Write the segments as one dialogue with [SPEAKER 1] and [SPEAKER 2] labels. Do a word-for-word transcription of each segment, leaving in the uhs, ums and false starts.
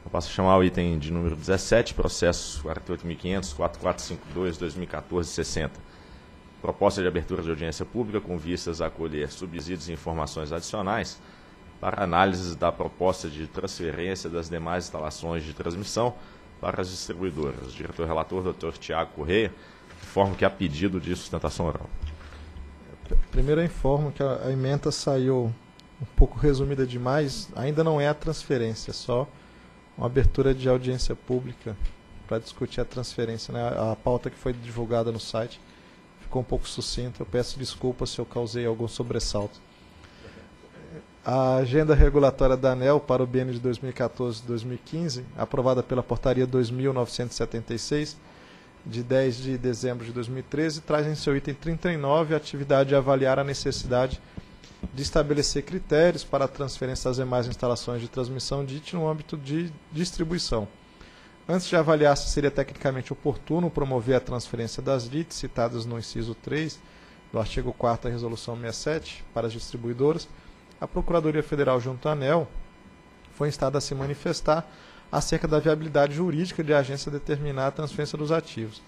[SPEAKER 1] Eu passo a chamar o item de número dezessete, processo quarenta e oito mil e quinhentos, quatro quatro cinco dois, dois mil e quatorze, sessenta. Proposta de abertura de audiência pública com vistas a acolher subsídios e informações adicionais para análise da proposta de transferência das demais instalações de transmissão para as distribuidoras. Diretor-relator, doutor Tiago Correia, informo que há pedido de sustentação oral.
[SPEAKER 2] Primeiro eu informo que a, a ementa saiu um pouco resumida demais, ainda não é a transferência, é só uma abertura de audiência pública para discutir a transferência, né? A, a pauta que foi divulgada no site ficou um pouco sucinta, eu peço desculpas se eu causei algum sobressalto. A agenda regulatória da ANEEL para o biênio de dois mil e quatorze a dois mil e quinze, aprovada pela portaria dois mil novecentos e setenta e seis, de dez de dezembro de dois mil e treze, traz em seu item trinta e nove a atividade de avaliar a necessidade de estabelecer critérios para a transferência das demais instalações de transmissão D I T no âmbito de distribuição. Antes de avaliar se seria tecnicamente oportuno promover a transferência das D I Ts citadas no inciso três do artigo quarto da Resolução sessenta e sete para as distribuidoras, a Procuradoria Federal junto à ANEEL foi instada a se manifestar acerca da viabilidade jurídica de a agência determinar a transferência dos ativos.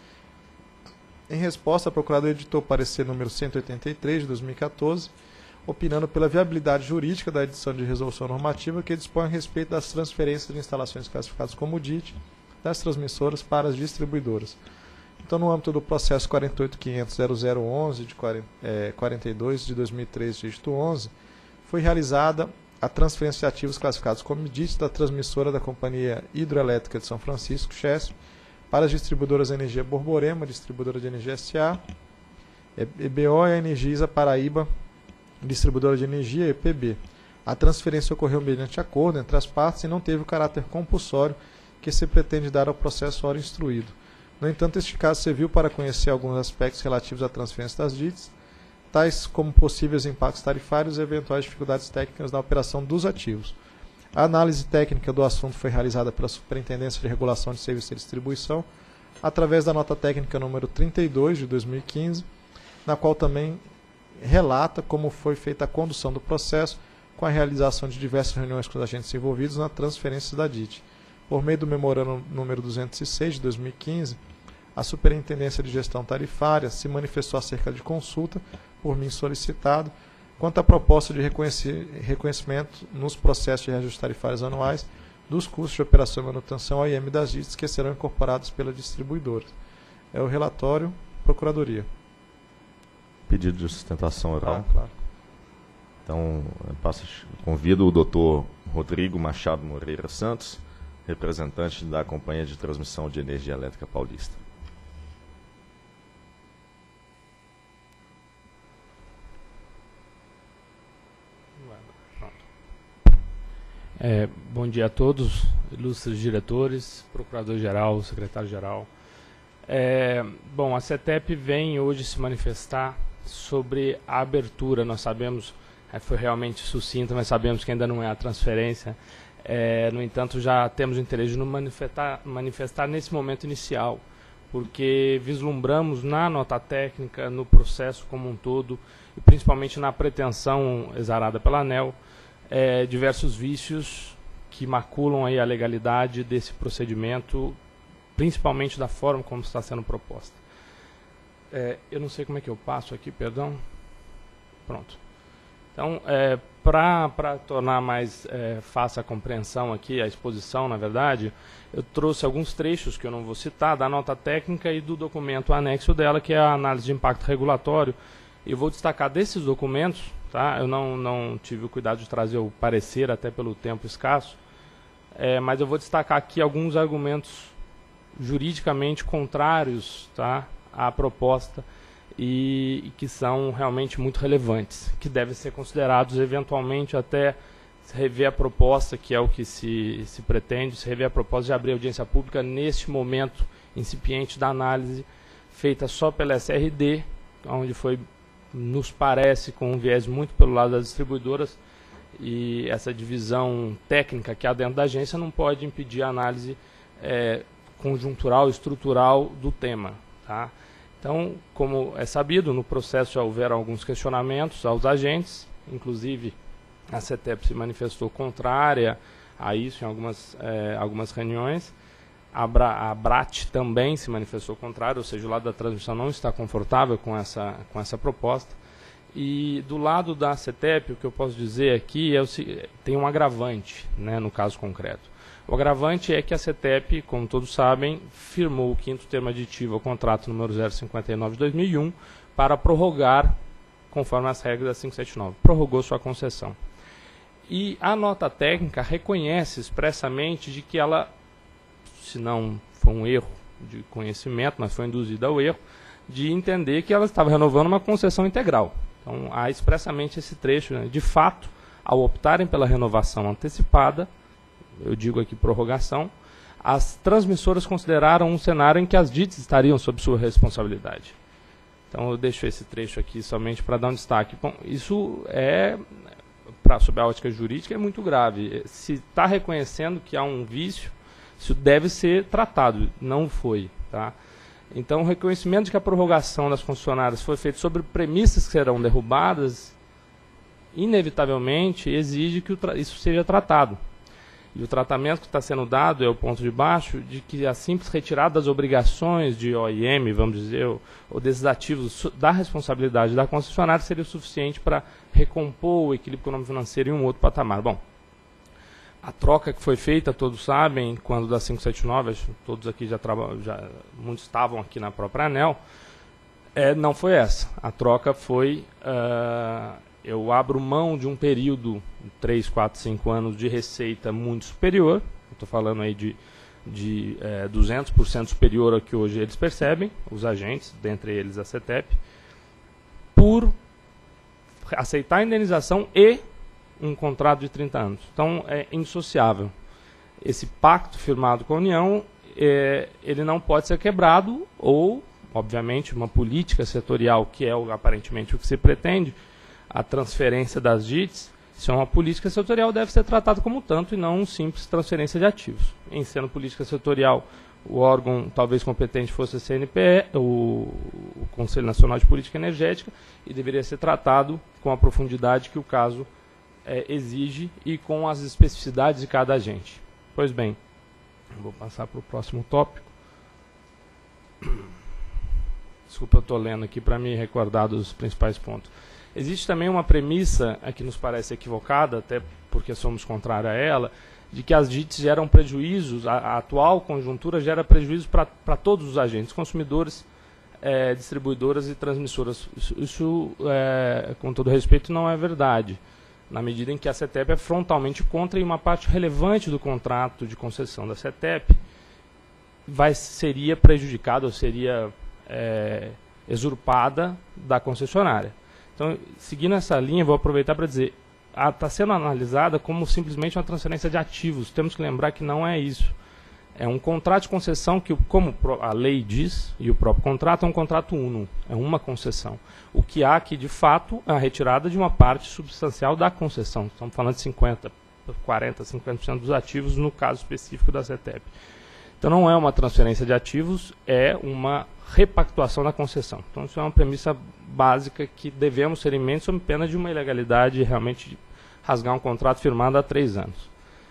[SPEAKER 2] Em resposta, a Procuradoria editou parecer número cento e oitenta e três de dois mil e quatorze, opinando pela viabilidade jurídica da edição de resolução normativa que dispõe a respeito das transferências de instalações classificadas como D I T das transmissoras para as distribuidoras. Então, no âmbito do processo quarenta e oito ponto quinhentos ponto zero zero onze de quarenta e dois de dois mil e treze, dígito onze, foi realizada a transferência de ativos classificados como D I T da transmissora da Companhia Hidroelétrica de São Francisco, Chesf, para as distribuidoras Energia Borborema, Distribuidora de Energia S A, E B O e a Energisa Paraíba, Distribuidora de Energia, E P B. A transferência ocorreu mediante acordo entre as partes e não teve o caráter compulsório que se pretende dar ao processo ora instruído. No entanto, este caso serviu para conhecer alguns aspectos relativos à transferência das D I Ts, tais como possíveis impactos tarifários e eventuais dificuldades técnicas na operação dos ativos. A análise técnica do assunto foi realizada pela Superintendência de Regulação de Serviços de Distribuição, através da nota técnica número trinta e dois de dois mil e quinze, na qual também relata como foi feita a condução do processo com a realização de diversas reuniões com os agentes envolvidos na transferência da D I T. Por meio do memorando número duzentos e seis de dois mil e quinze, a Superintendência de Gestão Tarifária se manifestou acerca de consulta, por mim solicitado, quanto à proposta de reconhecimento nos processos de reajustes tarifários anuais dos custos de operação e manutenção A I M das D I Ts que serão incorporados pela distribuidora. É o relatório, Procuradoria.
[SPEAKER 1] Pedido de sustentação oral.
[SPEAKER 2] Ah, claro.
[SPEAKER 1] Então, eu passo, convido o doutor Rodrigo Machado Moreira Santos, representante da Companhia de Transmissão de Energia Elétrica Paulista.
[SPEAKER 3] É, bom dia a todos, ilustres diretores, procurador-geral, secretário-geral. É, bom, a CETEP vem hoje se manifestar sobre a abertura. Nós sabemos, é, foi realmente sucinta, mas sabemos que ainda não é a transferência. É, no entanto, já temos interesse de nos manifestar, manifestar nesse momento inicial, porque vislumbramos na nota técnica, no processo como um todo, e principalmente na pretensão exarada pela ANEEL, é, diversos vícios que maculam aí a legalidade desse procedimento, principalmente da forma como está sendo proposta. É, eu não sei como é que eu passo aqui, perdão. Pronto. Então, é, para tornar mais é, fácil a compreensão aqui, a exposição, na verdade, eu trouxe alguns trechos que eu não vou citar, da nota técnica e do documento anexo dela, que é a análise de impacto regulatório. Eu vou destacar desses documentos, tá? Eu não, não tive o cuidado de trazer o parecer, até pelo tempo escasso, é, mas eu vou destacar aqui alguns argumentos juridicamente contrários, tá, à proposta, e, e que são realmente muito relevantes, que devem ser considerados eventualmente até se rever a proposta, que é o que se, se pretende, se rever a proposta de abrir audiência pública neste momento incipiente da análise feita só pela S R D, onde foi, nos parece, com um viés muito pelo lado das distribuidoras, e essa divisão técnica que há dentro da agência não pode impedir a análise é, conjuntural, estrutural do tema, tá? Então, como é sabido, no processo já houveram alguns questionamentos aos agentes, inclusive a CETEP se manifestou contrária a isso em algumas, é, algumas reuniões. A, Bra, a BRAT também se manifestou contrário, ou seja, o lado da transmissão não está confortável com essa, com essa proposta. E do lado da CETEP, o que eu posso dizer aqui é o, tem um agravante, né, no caso concreto. O agravante é que a CETEP, como todos sabem, firmou o quinto termo aditivo ao contrato número zero cinquenta e nove de dois mil e um para prorrogar, conforme as regras da quinhentos e setenta e nove, prorrogou sua concessão. E a nota técnica reconhece expressamente de que ela, se não foi um erro de conhecimento, mas foi induzida ao erro, de entender que ela estava renovando uma concessão integral. Então, há expressamente esse trecho, né? De fato, ao optarem pela renovação antecipada, eu digo aqui prorrogação, as transmissoras consideraram um cenário em que as D I Ts estariam sob sua responsabilidade. Então, eu deixo esse trecho aqui somente para dar um destaque. Bom, isso é, pra, sob a ótica jurídica, é muito grave. Se está reconhecendo que há um vício, isso deve ser tratado, não foi, tá? Então, o reconhecimento de que a prorrogação das concessionárias foi feita sobre premissas que serão derrubadas, inevitavelmente exige que o isso seja tratado. E o tratamento que está sendo dado é o ponto de baixo de que a simples retirada das obrigações de O I M, vamos dizer, ou, ou desses ativos da responsabilidade da concessionária seria o suficiente para recompor o equilíbrio econômico-financeiro em um outro patamar. Bom, a troca que foi feita, todos sabem, quando da quinhentos e setenta e nove, acho que todos aqui já trabalham, já, muitos estavam aqui na própria ANEEL, é, não foi essa. A troca foi, uh, eu abro mão de um período, três, quatro, cinco anos de receita muito superior, estou falando aí de, de é, duzentos por cento superior ao que hoje eles percebem, os agentes, dentre eles a CETEP, por aceitar a indenização e um contrato de trinta anos. Então, é indissociável. Esse pacto firmado com a União, é, ele não pode ser quebrado ou, obviamente, uma política setorial, que é o, aparentemente o que se pretende, a transferência das D I Ts, se é uma política setorial, deve ser tratada como tanto e não uma simples transferência de ativos. Em sendo política setorial, o órgão talvez competente fosse a C N P E, o, o Conselho Nacional de Política Energética, e deveria ser tratado com a profundidade que o caso É, exige e com as especificidades de cada agente. Pois bem, vou passar para o próximo tópico. Desculpa, eu estou lendo aqui para me recordar dos principais pontos. Existe também uma premissa que nos parece equivocada, até porque somos contrários a ela, de que as D I Ts geram prejuízos, a, a atual conjuntura gera prejuízos para todos os agentes, consumidores, é, distribuidoras e transmissoras. Isso, isso é, com todo respeito, não é verdade, na medida em que a CETEP é frontalmente contra e uma parte relevante do contrato de concessão da CETEP vai, seria prejudicada ou seria é, exurpada da concessionária. Então, seguindo essa linha, vou aproveitar para dizer, está sendo analisada como simplesmente uma transferência de ativos. Temos que lembrar que não é isso. É um contrato de concessão que, como a lei diz, e o próprio contrato, é um contrato uno, é uma concessão. O que há aqui, de fato, é a retirada de uma parte substancial da concessão. Estamos falando de cinquenta, quarenta, cinquenta por cento dos ativos, no caso específico da CETEP. Então, não é uma transferência de ativos, é uma repactuação da concessão. Então, isso é uma premissa básica que devemos ter em mente, sob pena de uma ilegalidade, realmente de rasgar um contrato firmado há três anos.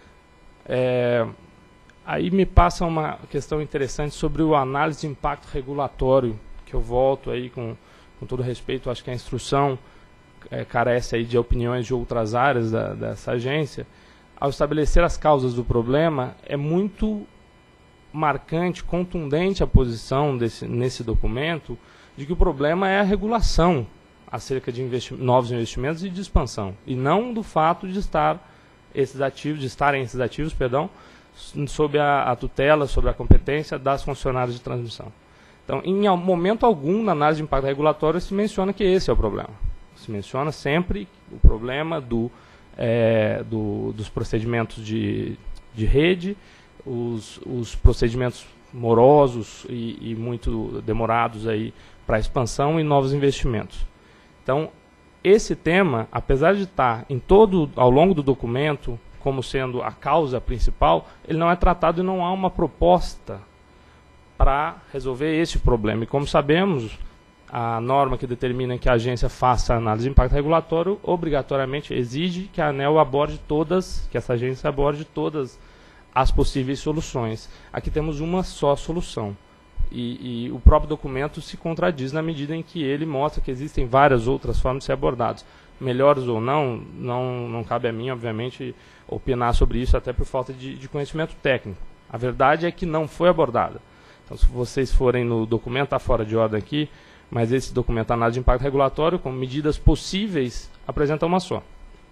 [SPEAKER 3] É... Aí me passa uma questão interessante sobre o análise de impacto regulatório, que eu volto aí com, com todo respeito, acho que a instrução é, carece aí de opiniões de outras áreas da, dessa agência. Ao estabelecer as causas do problema, é muito marcante, contundente a posição desse, nesse documento, de que o problema é a regulação acerca de investi- novos investimentos e de expansão, e não do fato de estar esses ativos, de estarem esses ativos, perdão, sob a, a tutela, sobre a competência das concessionárias de transmissão. Então, em momento algum, na análise de impacto regulatório, se menciona que esse é o problema. Se menciona sempre o problema do, é, do, dos procedimentos de, de rede, os, os procedimentos morosos e, e muito demorados para expansão e novos investimentos. Então, esse tema, apesar de estar em todo, ao longo do documento, como sendo a causa principal, ele não é tratado e não há uma proposta para resolver esse problema. E como sabemos, a norma que determina que a agência faça análise de impacto regulatório obrigatoriamente exige que a ANEEL aborde todas, que essa agência aborde todas as possíveis soluções. Aqui temos uma só solução. E, e o próprio documento se contradiz na medida em que ele mostra que existem várias outras formas de ser abordados. Melhores ou não, não, não cabe a mim, obviamente, opinar sobre isso, até por falta de, de conhecimento técnico. A verdade é que não foi abordada. Então, se vocês forem no documento, está fora de ordem aqui, mas esse documento, análise de impacto regulatório, com medidas possíveis, apresenta uma só.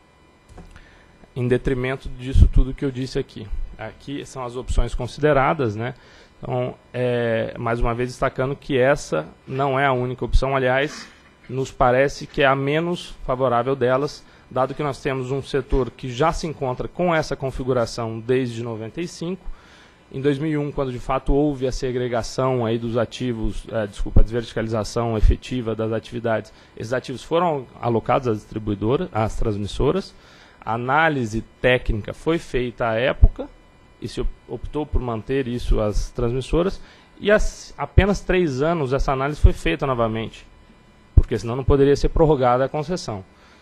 [SPEAKER 3] Em detrimento disso tudo que eu disse aqui. Aqui são as opções consideradas, né? Então, é, mais uma vez destacando que essa não é a única opção, aliás, nos parece que é a menos favorável delas, dado que nós temos um setor que já se encontra com essa configuração desde noventa e cinco. Em dois mil e um, quando de fato houve a segregação aí dos ativos, é, desculpa, a desverticalização efetiva das atividades, esses ativos foram alocados às distribuidoras, às transmissoras. A análise técnica foi feita à época e se optou por manter isso às transmissoras, e as, apenas três anos essa análise foi feita novamente, porque senão não poderia ser prorrogada a concessão.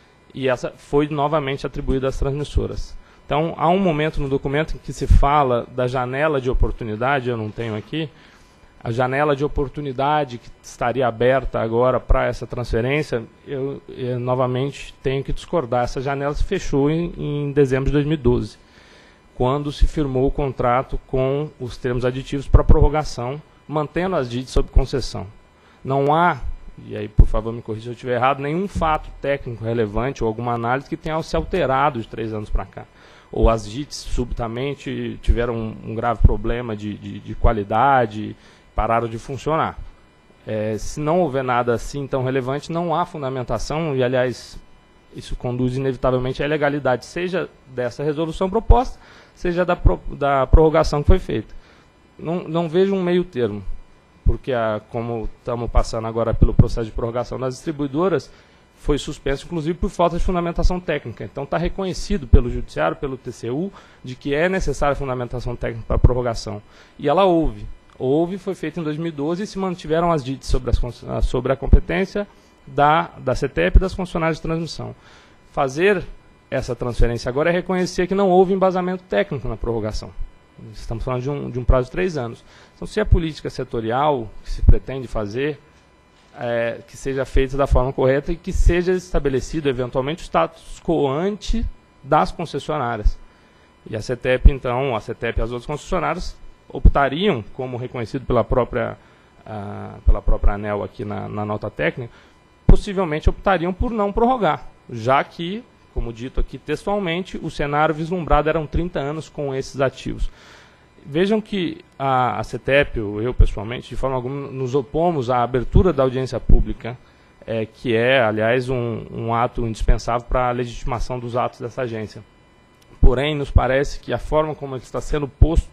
[SPEAKER 3] E essa foi novamente atribuída às transmissoras. Então, há um momento no documento em que se fala da janela de oportunidade, eu não tenho aqui, a janela de oportunidade que estaria aberta agora para essa transferência, eu, eu novamente tenho que discordar. Essa janela se fechou em, em dezembro de dois mil e doze, quando se firmou o contrato com os termos aditivos para prorrogação, mantendo as D I Ts sob concessão. Não há, e aí por favor me corrija se eu estiver errado, nenhum fato técnico relevante ou alguma análise que tenha se alterado de três anos para cá. Ou as D I Ts subitamente tiveram um, um grave problema de, de, de qualidade, pararam de funcionar. É, se não houver nada assim tão relevante, não há fundamentação, e aliás, isso conduz inevitavelmente à ilegalidade, seja dessa resolução proposta, seja da, pro, da prorrogação que foi feita. Não, não vejo um meio termo, porque a, como estamos passando agora pelo processo de prorrogação das distribuidoras, foi suspenso, inclusive, por falta de fundamentação técnica. Então, está reconhecido pelo Judiciário, pelo T C U, de que é necessária fundamentação técnica para a prorrogação. E ela houve. Houve, foi feita em dois mil e doze e se mantiveram as D I Ts sobre, as, sobre a competência da, da C T E P e das concessionárias de transmissão. Fazer essa transferência agora é reconhecer que não houve embasamento técnico na prorrogação. Estamos falando de um, de um prazo de três anos. Então, se a política setorial que se pretende fazer, É, que seja feita da forma correta e que seja estabelecido, eventualmente, o status quo ante das concessionárias. E a C T E P, então, a C T E P e as outras concessionárias optariam, como reconhecido pela própria, uh, pela própria ANEEL aqui na, na nota técnica, possivelmente optariam por não prorrogar, já que, como dito aqui textualmente, o cenário vislumbrado eram trinta anos com esses ativos. Vejam que a, a C T E P, ou eu pessoalmente, de forma alguma, nos opomos à abertura da audiência pública, é, que é, aliás, um, um ato indispensável para a legitimação dos atos dessa agência. Porém, nos parece que a forma como ele está sendo posto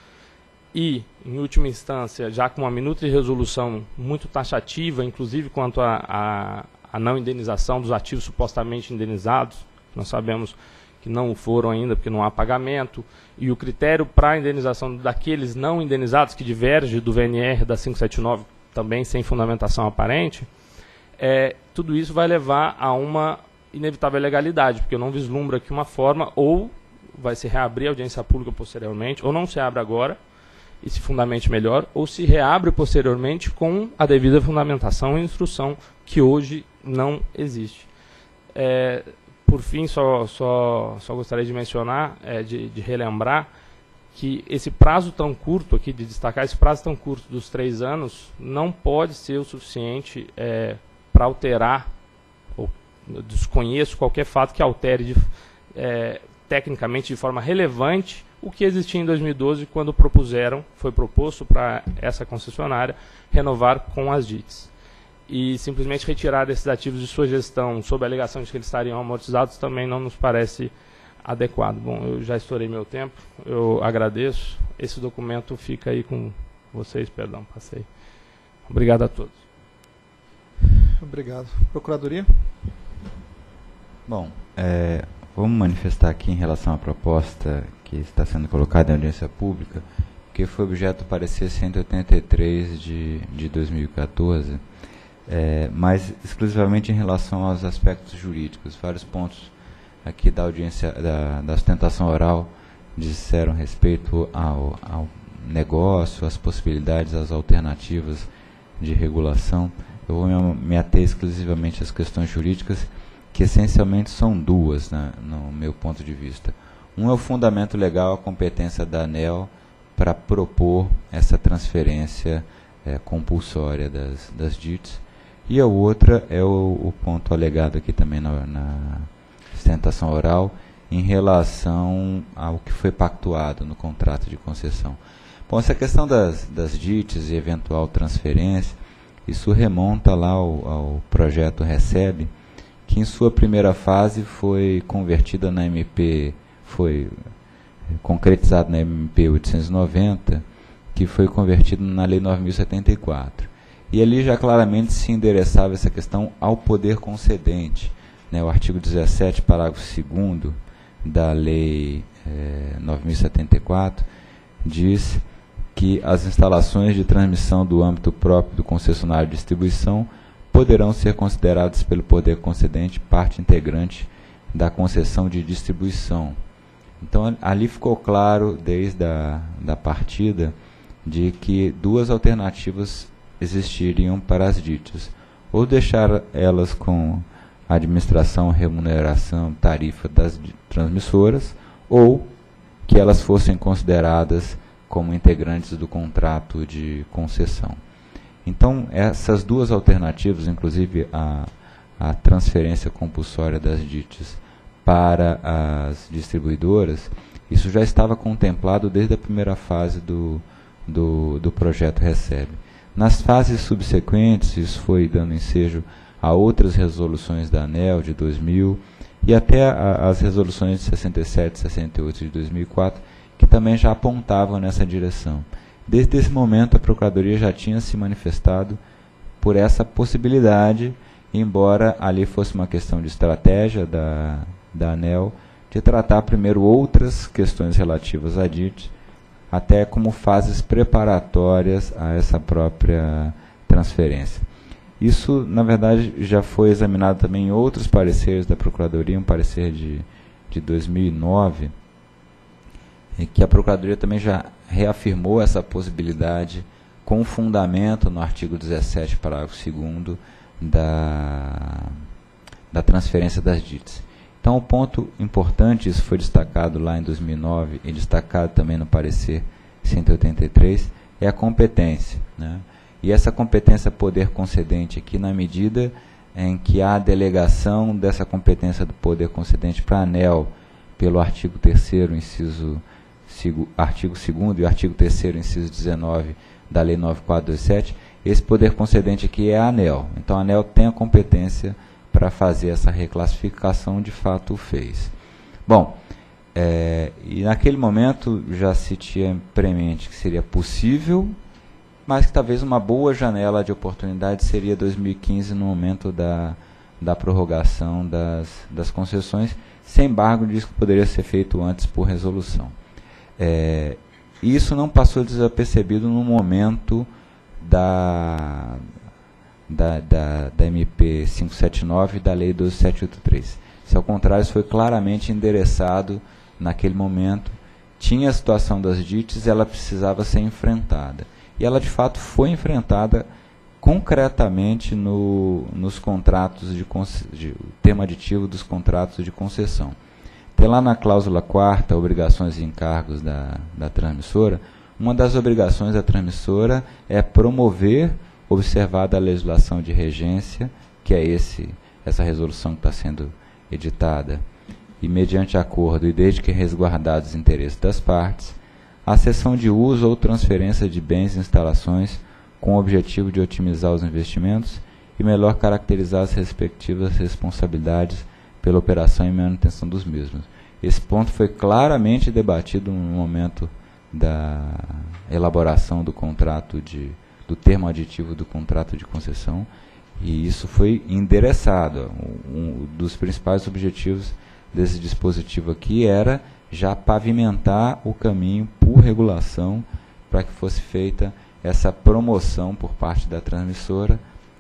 [SPEAKER 3] e, em última instância, já com uma minuta de resolução muito taxativa, inclusive quanto à não indenização dos ativos supostamente indenizados, nós sabemos que não foram ainda, porque não há pagamento, e o critério para a indenização daqueles não indenizados, que diverge do V N R da quinhentos e setenta e nove, também sem fundamentação aparente, é, tudo isso vai levar a uma inevitável ilegalidade, porque eu não vislumbro aqui uma forma, ou vai se reabrir a audiência pública posteriormente, ou não se abre agora, e se fundamente melhor, ou se reabre posteriormente com a devida fundamentação e instrução, que hoje não existe. É, Por fim, só, só, só gostaria de mencionar, é, de, de relembrar, que esse prazo tão curto aqui, de destacar esse prazo tão curto dos três anos, não pode ser o suficiente é, para alterar, ou eu desconheço qualquer fato que altere de, é, tecnicamente de forma relevante o que existia em dois mil e doze, quando propuseram, foi proposto para essa concessionária, renovar com as D I Ts. E simplesmente retirar esses ativos de sua gestão sob a alegação de que eles estariam amortizados também não nos parece adequado. Bom, eu já estourei meu tempo, eu agradeço. Esse documento fica aí com vocês, perdão, passei. Obrigado a todos.
[SPEAKER 2] Obrigado. Procuradoria?
[SPEAKER 4] Bom, é, vamos manifestar aqui em relação à proposta que está sendo colocada em audiência pública, que foi objeto do parecer cento e oitenta e três de, de dois mil e quatorze. é, mas exclusivamente em relação aos aspectos jurídicos. Vários pontos aqui da audiência, da, da sustentação oral, disseram respeito ao, ao negócio, às possibilidades, às alternativas de regulação. Eu vou me, me ater exclusivamente às questões jurídicas, que essencialmente são duas, né, no meu ponto de vista. Um é o fundamento legal, a competência da ANEEL para propor essa transferência é, compulsória das, das D I Ts, e a outra é o, o ponto alegado aqui também na, na sustentação oral, em relação ao que foi pactuado no contrato de concessão. Bom, essa questão das, das D I Ts e eventual transferência, isso remonta lá ao, ao projeto Recebe, que em sua primeira fase foi convertida na M P, foi concretizado na M P oitocentos e noventa, que foi convertido na Lei nove mil e setenta e quatro. E ali já claramente se endereçava essa questão ao poder concedente, né? O artigo dezessete, parágrafo segundo da Lei eh, nove mil e setenta e quatro, diz que as instalações de transmissão do âmbito próprio do concessionário de distribuição poderão ser consideradas pelo poder concedente parte integrante da concessão de distribuição. Então, ali ficou claro, desde a da partida, de que duas alternativas existiriam para as D I Ts. Ou deixar elas com a administração, remuneração, tarifa das transmissoras, ou que elas fossem consideradas como integrantes do contrato de concessão. Então, essas duas alternativas, inclusive a, a transferência compulsória das D I Ts para as distribuidoras, isso já estava contemplado desde a primeira fase do, do, do projeto Recebe. Nas fases subsequentes, isso foi dando ensejo a outras resoluções da ANEEL de dois mil e até a, as resoluções de sessenta e sete e sessenta e oito de dois mil e quatro, que também já apontavam nessa direção. Desde esse momento, a Procuradoria já tinha se manifestado por essa possibilidade, embora ali fosse uma questão de estratégia da, da ANEEL, de tratar primeiro outras questões relativas à D I T, até como fases preparatórias a essa própria transferência. Isso, na verdade, já foi examinado também em outros pareceres da Procuradoria, um parecer de, de dois mil e nove, em que a Procuradoria também já reafirmou essa possibilidade com fundamento no artigo dezessete, parágrafo segundo, da, da transferência das D I Ts. Então, o ponto importante, isso foi destacado lá em dois mil e nove e destacado também no parecer cento e oitenta e três, é a competência, né? E essa competência poder concedente aqui, na medida em que há a delegação dessa competência do poder concedente para a ANEEL pelo artigo terceiro, inciso artigo segundo e artigo terceiro, inciso dezenove da Lei nove mil quatrocentos e vinte e sete, esse poder concedente aqui é a ANEEL. Então, a ANEEL tem a competência para fazer essa reclassificação, de fato o fez. Bom, é, e naquele momento já se tinha premente que seria possível, mas que talvez uma boa janela de oportunidade seria dois mil e quinze, no momento da, da prorrogação das, das concessões, sem embargo, diz que poderia ser feito antes por resolução. É, isso não passou desapercebido no momento da, da, da, da M P quinhentos e setenta e nove e da Lei doze mil setecentos e oitenta e três. Se ao contrário, isso foi claramente endereçado naquele momento. Tinha a situação das D I Ts, ela precisava ser enfrentada. E ela, de fato, foi enfrentada concretamente no, nos contratos de, de termo aditivo dos contratos de concessão. Tem lá na cláusula quarta, obrigações e encargos da, da transmissora, uma das obrigações da transmissora é promover, observada a legislação de regência, que é esse, essa resolução que está sendo editada, e mediante acordo e desde que resguardados os interesses das partes, a cessão de uso ou transferência de bens e instalações com o objetivo de otimizar os investimentos e melhor caracterizar as respectivas responsabilidades pela operação e manutenção dos mesmos. Esse ponto foi claramente debatido no momento da elaboração do contrato de, do termo aditivo do contrato de concessão, e isso foi endereçado. Um, um dos principais objetivos desse dispositivo aqui era já pavimentar o caminho por regulação para que fosse feita essa promoção por parte da transmissora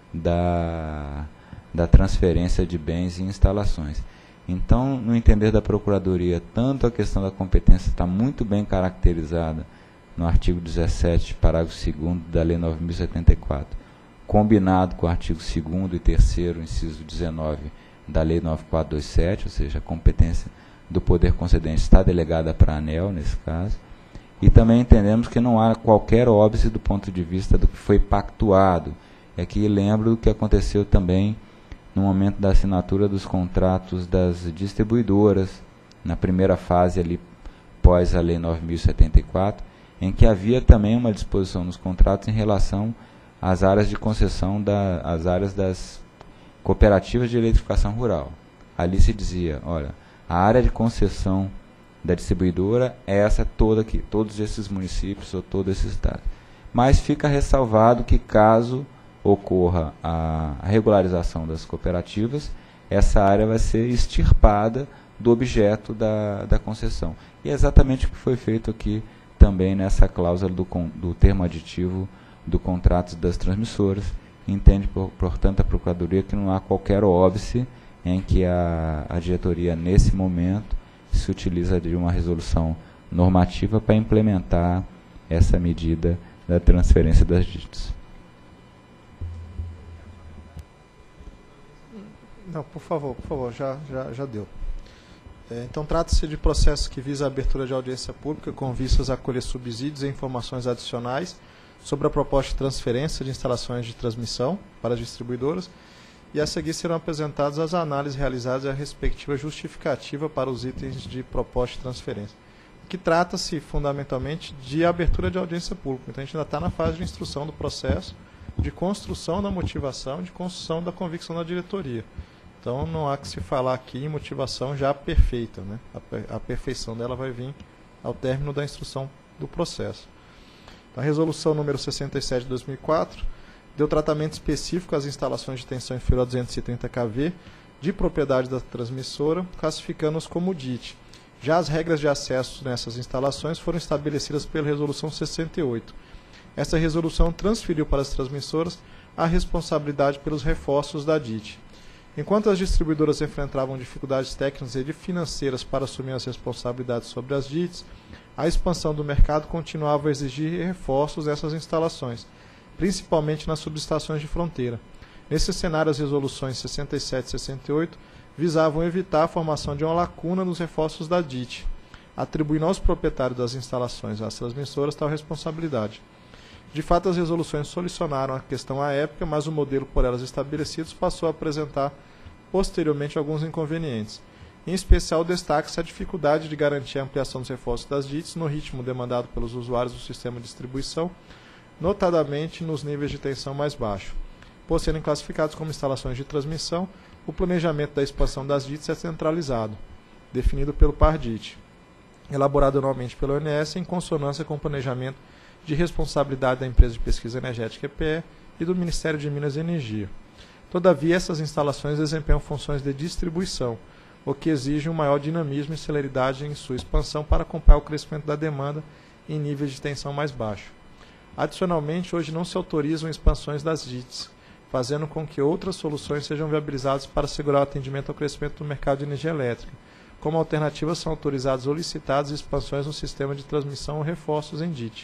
[SPEAKER 4] da, da transferência de bens e instalações. Então, no entender da Procuradoria, tanto a questão da competência está muito bem caracterizada no artigo dezessete, parágrafo segundo da Lei nove mil e setenta e quatro, combinado com o artigo segundo e terceiro, inciso dezenove, da Lei nove mil quatrocentos e vinte e sete, ou seja, a competência do poder concedente está delegada para a ANEEL, nesse caso, e também entendemos que não há qualquer óbice do ponto de vista do que foi pactuado. E aqui lembro do que aconteceu também no momento da assinatura dos contratos das distribuidoras, na primeira fase ali, pós a Lei nove mil e setenta e quatro, em que havia também uma disposição nos contratos em relação às áreas de concessão, da, às áreas das cooperativas de eletrificação rural. Ali se dizia, olha, a área de concessão da distribuidora é essa toda aqui, todos esses municípios ou todo esse estado. Mas fica ressalvado que caso ocorra a regularização das cooperativas, essa área vai ser extirpada do objeto da, da concessão. E é exatamente o que foi feito aqui também nessa cláusula do, do termo aditivo do contrato das transmissoras. Entende, por, portanto, a Procuradoria que não há qualquer óbice em que a, a diretoria, nesse momento, se utiliza de uma resolução normativa para implementar essa medida da transferência das dívidas.
[SPEAKER 2] Não, por favor, por favor, já, já, já deu. É, então, trata-se de processo que visa a abertura de audiência pública com vistas a colher subsídios e informações adicionais sobre a proposta de transferência de instalações de transmissão para as distribuidoras, e a seguir serão apresentadas as análises realizadas e a respectiva justificativa para os itens de proposta de transferência, que trata-se fundamentalmente de abertura de audiência pública. Então, a gente ainda está na fase de instrução do processo, de construção da motivação, de construção da convicção da diretoria. Então, não há que se falar aqui em motivação já perfeita, né? A, a perfeição dela vai vir ao término da instrução do processo. Então, a resolução número sessenta e sete de dois mil e quatro deu tratamento específico às instalações de tensão inferior a duzentos e trinta quilovolts de propriedade da transmissora, classificando-os como D I T. Já as regras de acesso nessas instalações foram estabelecidas pela resolução sessenta e oito. Essa resolução transferiu para as transmissoras a responsabilidade pelos reforços da D I T. Enquanto as distribuidoras enfrentavam dificuldades técnicas e financeiras para assumir as responsabilidades sobre as D I Ts, a expansão do mercado continuava a exigir reforços dessas instalações, principalmente nas subestações de fronteira. Nesse cenário, as resoluções sessenta e sete e sessenta e oito visavam evitar a formação de uma lacuna nos reforços da D I T, atribuindo aos proprietários das instalações, às transmissoras, tal responsabilidade. De fato, as resoluções solucionaram a questão à época, mas o modelo por elas estabelecido passou a apresentar posteriormente alguns inconvenientes. Em especial, destaca-se a dificuldade de garantir a ampliação dos reforços das D I Ts no ritmo demandado pelos usuários do sistema de distribuição, notadamente nos níveis de tensão mais baixo. Por serem classificados como instalações de transmissão, o planejamento da expansão das D I Ts é centralizado, definido pelo P A R D I T, elaborado anualmente pela O N S em consonância com o planejamento de responsabilidade da Empresa de Pesquisa Energética E P E e do Ministério de Minas e Energia. Todavia, essas instalações desempenham funções de distribuição, o que exige um maior dinamismo e celeridade em sua expansão para acompanhar o crescimento da demanda em níveis de tensão mais baixo. Adicionalmente, hoje não se autorizam expansões das D I Ts, fazendo com que outras soluções sejam viabilizadas para assegurar o atendimento ao crescimento do mercado de energia elétrica. Como alternativa, são autorizadas ou licitadas expansões no sistema de transmissão ou reforços em D I T.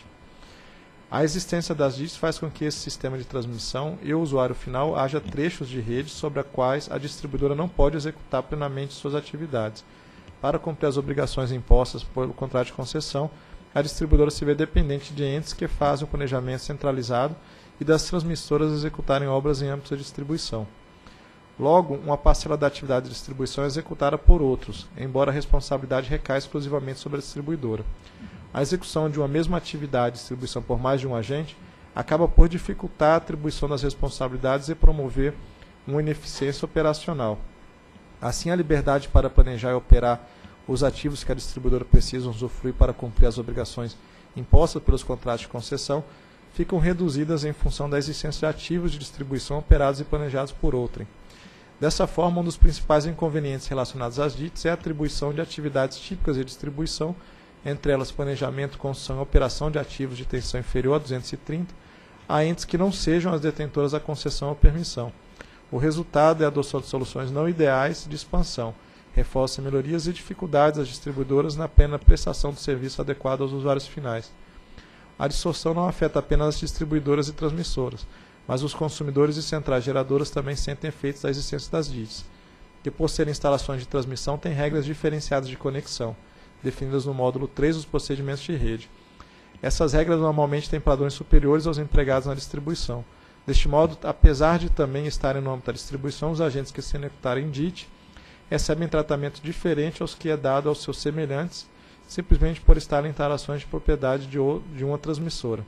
[SPEAKER 2] A existência das D I Ts faz com que esse sistema de transmissão e o usuário final haja trechos de rede sobre as quais a distribuidora não pode executar plenamente suas atividades. Para cumprir as obrigações impostas pelo contrato de concessão, a distribuidora se vê dependente de entes que fazem o planejamento centralizado e das transmissoras executarem obras em âmbito de distribuição. Logo, uma parcela da atividade de distribuição é executada por outros, embora a responsabilidade recaia exclusivamente sobre a distribuidora. A execução de uma mesma atividade de distribuição por mais de um agente acaba por dificultar a atribuição das responsabilidades e promover uma ineficiência operacional. Assim, a liberdade para planejar e operar os ativos que a distribuidora precisa usufruir para cumprir as obrigações impostas pelos contratos de concessão ficam reduzidas em função da existência de ativos de distribuição operados e planejados por outrem. Dessa forma, um dos principais inconvenientes relacionados às D I Ts é a atribuição de atividades típicas de distribuição, entre elas planejamento, construção e operação de ativos de tensão inferior a duzentos e trinta, a entes que não sejam as detentoras da concessão ou permissão. O resultado é a adoção de soluções não ideais de expansão, reforça melhorias e dificuldades das distribuidoras na plena prestação do serviço adequado aos usuários finais. A distorção não afeta apenas as distribuidoras e transmissoras, mas os consumidores e centrais geradoras também sentem efeitos da existência das D I Ts, que por serem instalações de transmissão têm regras diferenciadas de conexão, definidas no módulo três dos procedimentos de rede. Essas regras normalmente têm padrões superiores aos empregados na distribuição. Deste modo, apesar de também estarem no âmbito da distribuição, os agentes que se executarem D I T recebem tratamento diferente aos que é dado aos seus semelhantes, simplesmente por estarem em instalações de propriedade de, de uma transmissora.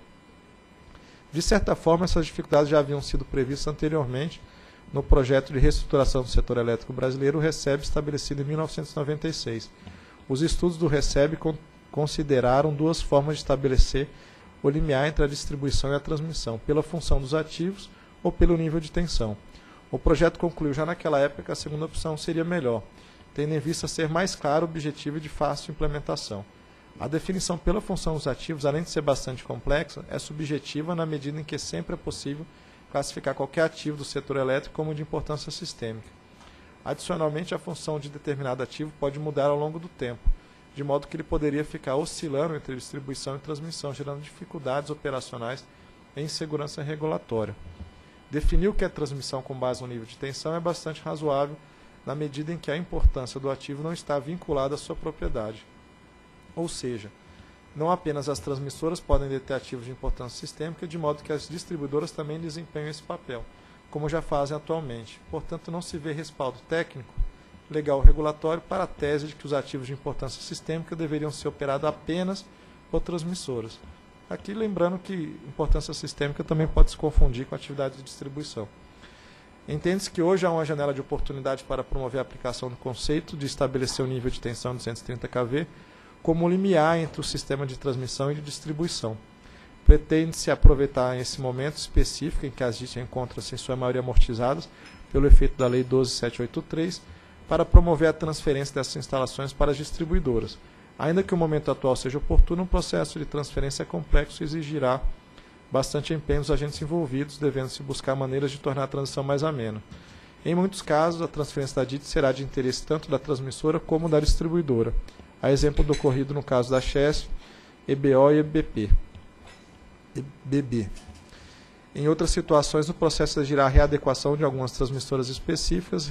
[SPEAKER 2] De certa forma, essas dificuldades já haviam sido previstas anteriormente no projeto de reestruturação do setor elétrico brasileiro, o RECEB, estabelecido em mil novecentos e noventa e seis. Os estudos do RECEB con consideraram duas formas de estabelecer o limiar entre a distribuição e a transmissão, pela função dos ativos ou pelo nível de tensão. O projeto concluiu já naquela época que a segunda opção seria melhor, tendo em vista ser mais claro, objetivo e de fácil implementação. A definição pela função dos ativos, além de ser bastante complexa, é subjetiva na medida em que sempre é possível classificar qualquer ativo do setor elétrico como de importância sistêmica. Adicionalmente, a função de determinado ativo pode mudar ao longo do tempo, de modo que ele poderia ficar oscilando entre distribuição e transmissão, gerando dificuldades operacionais e insegurança regulatória. Definir o que é transmissão com base no nível de tensão é bastante razoável, na medida em que a importância do ativo não está vinculada à sua propriedade. Ou seja, não apenas as transmissoras podem deter ativos de importância sistêmica, de modo que as distribuidoras também desempenham esse papel, como já fazem atualmente. Portanto, não se vê respaldo técnico, legal ou regulatório para a tese de que os ativos de importância sistêmica deveriam ser operados apenas por transmissoras. Aqui lembrando que importância sistêmica também pode se confundir com atividade de distribuição. Entende-se que hoje há uma janela de oportunidade para promover a aplicação do conceito de estabelecer o nível de tensão de duzentos e trinta kV como limiar entre o sistema de transmissão e de distribuição. Pretende-se aproveitar esse momento específico em que as D I Ts encontram-se em sua maioria amortizadas pelo efeito da Lei doze mil setecentos e oitenta e três para promover a transferência dessas instalações para as distribuidoras. Ainda que o momento atual seja oportuno, o processo de transferência é complexo e exigirá bastante empenho dos agentes envolvidos, devendo-se buscar maneiras de tornar a transição mais amena. Em muitos casos, a transferência da D I T será de interesse tanto da transmissora como da distribuidora, a exemplo do ocorrido no caso da Chesf, E B O e E B P. E B B. Em outras situações, o processo exigirá a readequação de algumas transmissoras específicas,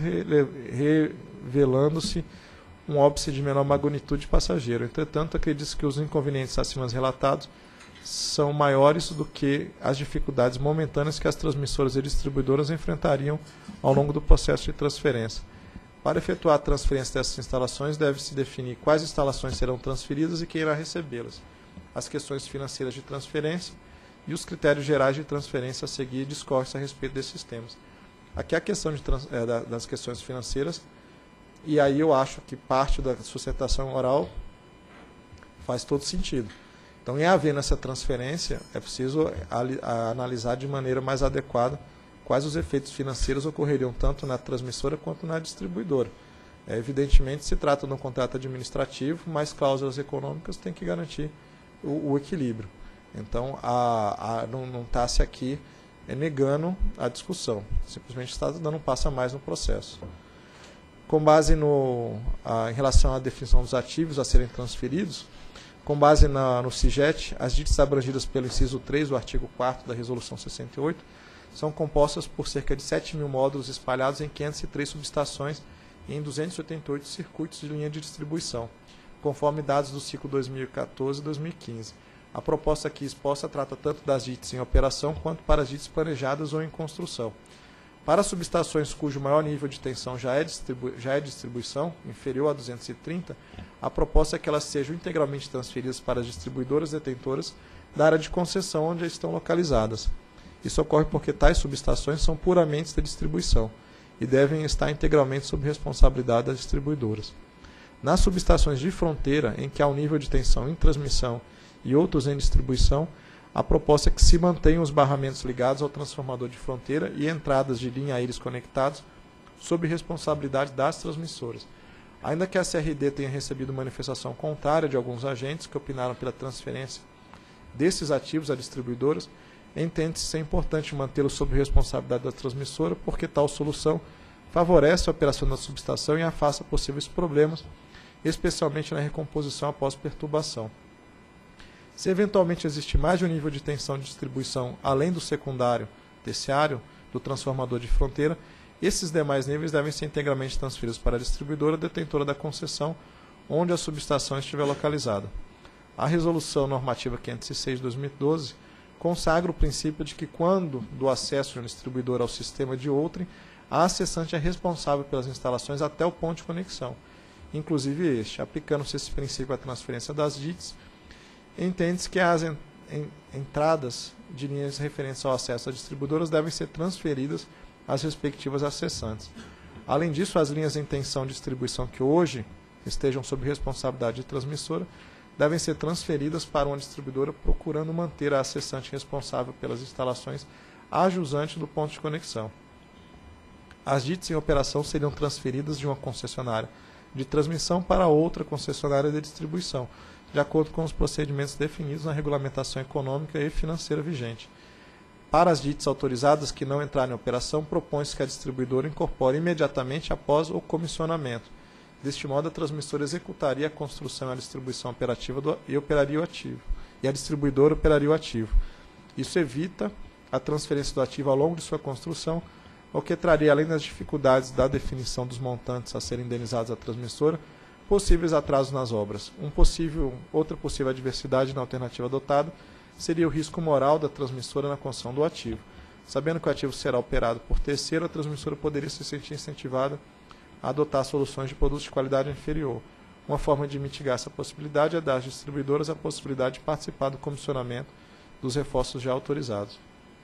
[SPEAKER 2] revelando-se um óbice de menor magnitude de passageiro. Entretanto, acredito que os inconvenientes acima relatados são maiores do que as dificuldades momentâneas que as transmissoras e distribuidoras enfrentariam ao longo do processo de transferência. Para efetuar a transferência dessas instalações, deve-se definir quais instalações serão transferidas e quem irá recebê-las, as questões financeiras de transferência e os critérios gerais de transferência a seguir discorre-se a respeito desses temas. Aqui a questão de trans, é, da, das questões financeiras, e aí eu acho que parte da sustentação oral faz todo sentido. Então, em havendo essa transferência, é preciso a, a analisar de maneira mais adequada quais os efeitos financeiros ocorreriam tanto na transmissora quanto na distribuidora. É, evidentemente, se trata de um contrato administrativo, mas cláusulas econômicas têm que garantir o, o equilíbrio. Então, a, a, não está-se aqui é, negando a discussão, simplesmente está dando um passo a mais no processo. Com base no, a, em relação à definição dos ativos a serem transferidos, com base na, no CIGET, as D I Ts abrangidas pelo inciso três do artigo quarto da Resolução sessenta e oito são compostas por cerca de sete mil módulos espalhados em quinhentas e três subestações e em duzentos e oitenta e oito circuitos de linha de distribuição, conforme dados do ciclo dois mil e quatorze e dois mil e quinze. A proposta aqui exposta trata tanto das D I Ts em operação quanto para as D I Ts planejadas ou em construção. Para subestações cujo maior nível de tensão já é, distribu já é distribuição, inferior a duzentos e trinta, a proposta é que elas sejam integralmente transferidas para as distribuidoras detentoras da área de concessão onde estão localizadas. Isso ocorre porque tais subestações são puramente de distribuição e devem estar integralmente sob responsabilidade das distribuidoras. Nas subestações de fronteira, em que há um nível de tensão em transmissão e outros em distribuição, a proposta é que se mantenham os barramentos ligados ao transformador de fronteira e entradas de linha a eles conectados sob responsabilidade das transmissoras. Ainda que a C R D tenha recebido manifestação contrária de alguns agentes que opinaram pela transferência desses ativos a distribuidoras, entende-se ser importante mantê-lo sob responsabilidade da transmissora, porque tal solução favorece a operação da subestação e afasta possíveis problemas, especialmente na recomposição após perturbação. Se eventualmente existir mais de um nível de tensão de distribuição além do secundário, terciário, do transformador de fronteira, esses demais níveis devem ser integralmente transferidos para a distribuidora detentora da concessão, onde a subestação estiver localizada. A Resolução Normativa quinhentos e seis de dois mil e doze consagra o princípio de que, quando do acesso de um distribuidor ao sistema de outrem, a acessante é responsável pelas instalações até o ponto de conexão, inclusive este. Aplicando-se esse princípio à transferência das D I Ts, entende-se que as en en entradas de linhas referentes ao acesso a distribuidoras devem ser transferidas às respectivas acessantes. Além disso, as linhas em tensão de distribuição que hoje estejam sob responsabilidade de transmissora devem ser transferidas para uma distribuidora, procurando manter a acessante responsável pelas instalações ajusante do ponto de conexão. As D I Ts em operação seriam transferidas de uma concessionária de transmissão para outra concessionária de distribuição, de acordo com os procedimentos definidos na regulamentação econômica e financeira vigente. Para as D I Ts autorizadas que não entrarem em operação, propõe-se que a distribuidora incorpore imediatamente após o comissionamento. Deste modo, a transmissora executaria a construção e a distribuição operativa do, e operaria o ativo, e a distribuidora operaria o ativo. Isso evita a transferência do ativo ao longo de sua construção, o que traria, além das dificuldades da definição dos montantes a serem indenizados à transmissora, possíveis atrasos nas obras. Um possível, outra possível adversidade na alternativa adotada seria o risco moral da transmissora na construção do ativo. Sabendo que o ativo será operado por terceiro, a transmissora poderia se sentir incentivada a adotar soluções de produtos de qualidade inferior. Uma forma de mitigar essa possibilidade é dar às distribuidoras a possibilidade de participar do comissionamento dos reforços já autorizados.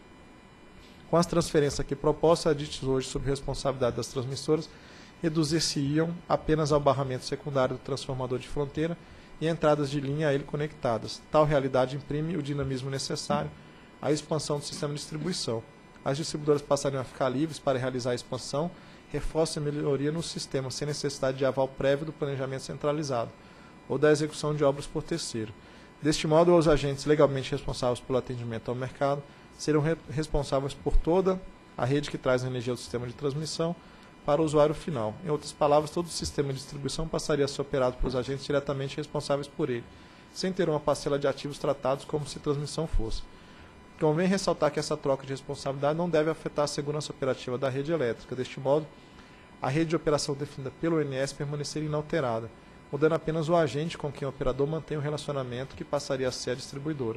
[SPEAKER 2] Com as transferências aqui propostas, a D I Ts hoje sob responsabilidade das transmissoras reduzir-se-iam apenas ao barramento secundário do transformador de fronteira e entradas de linha a ele conectadas. Tal realidade imprime o dinamismo necessário à expansão do sistema de distribuição. As distribuidoras passariam a ficar livres para realizar a expansão, reforço e melhoria no sistema, sem necessidade de aval prévio do planejamento centralizado ou da execução de obras por terceiro. Deste modo, os agentes legalmente responsáveis pelo atendimento ao mercado serão re responsáveis por toda a rede que traz a energia do sistema de transmissão para o usuário final. Em outras palavras, todo o sistema de distribuição passaria a ser operado pelos agentes diretamente responsáveis por ele, sem ter uma parcela de ativos tratados como se transmissão fosse. Convém ressaltar que essa troca de responsabilidade não deve afetar a segurança operativa da rede elétrica. Deste modo, a rede de operação definida pelo O N S permaneceria inalterada, mudando apenas o agente com quem o operador mantém o relacionamento, que passaria a ser a distribuidora.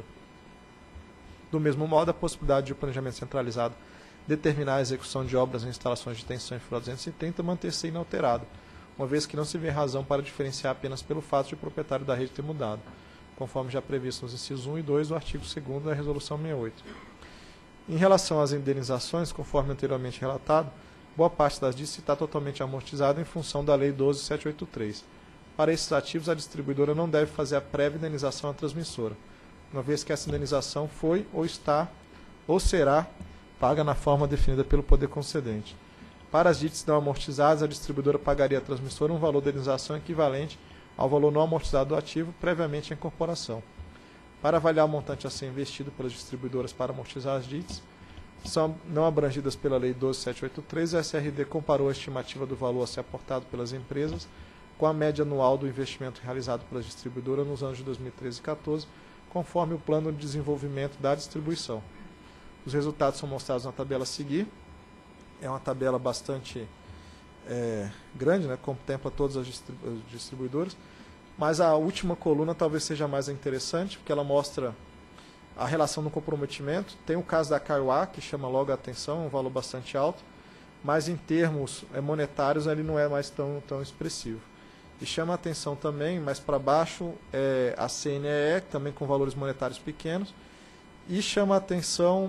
[SPEAKER 2] Do mesmo modo, a possibilidade de o planejamento centralizado determinar a execução de obras em instalações de tensão inferior a duzentos e trinta manter-se inalterado, uma vez que não se vê razão para diferenciar apenas pelo fato de o proprietário da rede ter mudado, conforme já previsto nos incisos um e dois do artigo segundo da Resolução sessenta e oito. Em relação às indenizações, conforme anteriormente relatado, boa parte das D I Ts está totalmente amortizada em função da Lei doze mil setecentos e oitenta e três. Para esses ativos, a distribuidora não deve fazer a prévia indenização à transmissora, uma vez que essa indenização foi ou está ou será paga na forma definida pelo poder concedente. Para as D I Ts não amortizadas, a distribuidora pagaria à transmissora um valor de indenização equivalente ao valor não amortizado do ativo previamente à incorporação. Para avaliar o montante a ser investido pelas distribuidoras para amortizar as D I Ts, são não abrangidas pela Lei doze mil setecentos e oitenta e três, a S R D comparou a estimativa do valor a ser aportado pelas empresas com a média anual do investimento realizado pelas distribuidoras nos anos de dois mil e treze e dois mil e quatorze, conforme o plano de desenvolvimento da distribuição. Os resultados são mostrados na tabela a seguir. É uma tabela bastante é, grande, né, contempla todas as distribu distribuidoras, mas a última coluna talvez seja mais interessante, porque ela mostra a relação do comprometimento. Tem o caso da Kaiowá, que chama logo a atenção, um valor bastante alto, mas em termos é, monetários ele não é mais tão, tão expressivo. E chama a atenção também, mais para baixo, é, a C N E E, também com valores monetários pequenos, e chama a atenção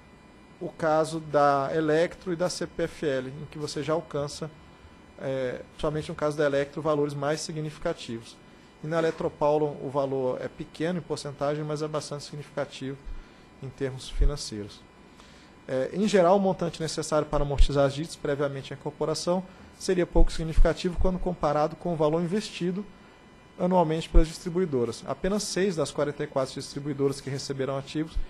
[SPEAKER 2] o caso da Electro e da C P F L, em que você já alcança, é, somente no caso da Electro, valores mais significativos. E na Eletropaulo o valor é pequeno em porcentagem, mas é bastante significativo em termos financeiros. É, em geral, o montante necessário para amortizar as D I Ts previamente à incorporação seria pouco significativo quando comparado com o valor investido anualmente pelas distribuidoras. Apenas seis das quarenta e quatro distribuidoras que receberão ativos